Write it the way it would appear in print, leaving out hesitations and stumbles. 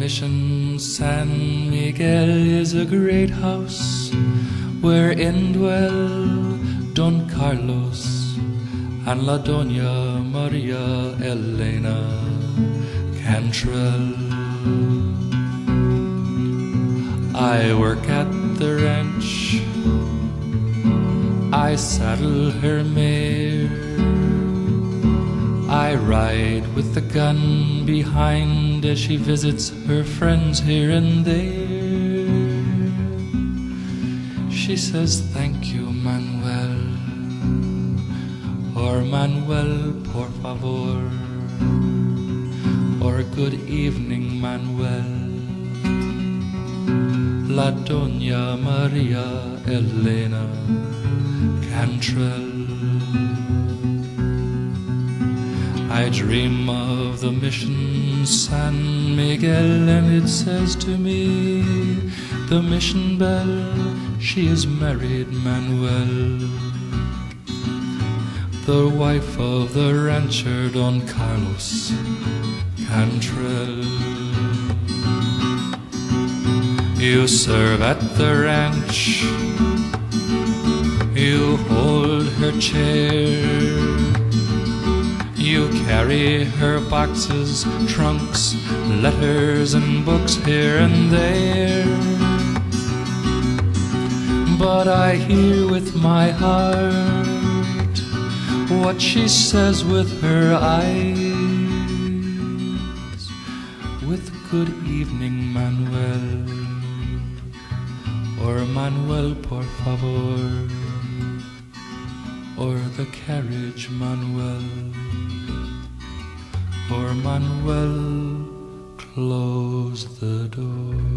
Mission San Miguel is a great house wherein dwell Don Carlos and La Doña Maria Elena Cantrell. I work at the ranch, I saddle her mare, I ride with the gun behind as she visits her friends here and there. She says, "Thank you, Manuel," or "Manuel, por favor," or "Good evening, Manuel." La Doña Maria Elena Cantrell. I dream of the Mission San Miguel, and it says to me, the mission bell, she is married, Manuel, the wife of the rancher Don Carlos Cantrell. You serve at the ranch, you hold her chair, you carry her boxes, trunks, letters and books here and there. But I hear with my heart what she says with her eyes, with "Good evening, Manuel," or "Manuel, por favor," or "The carriage, Manuel," or "Manuel, close the door."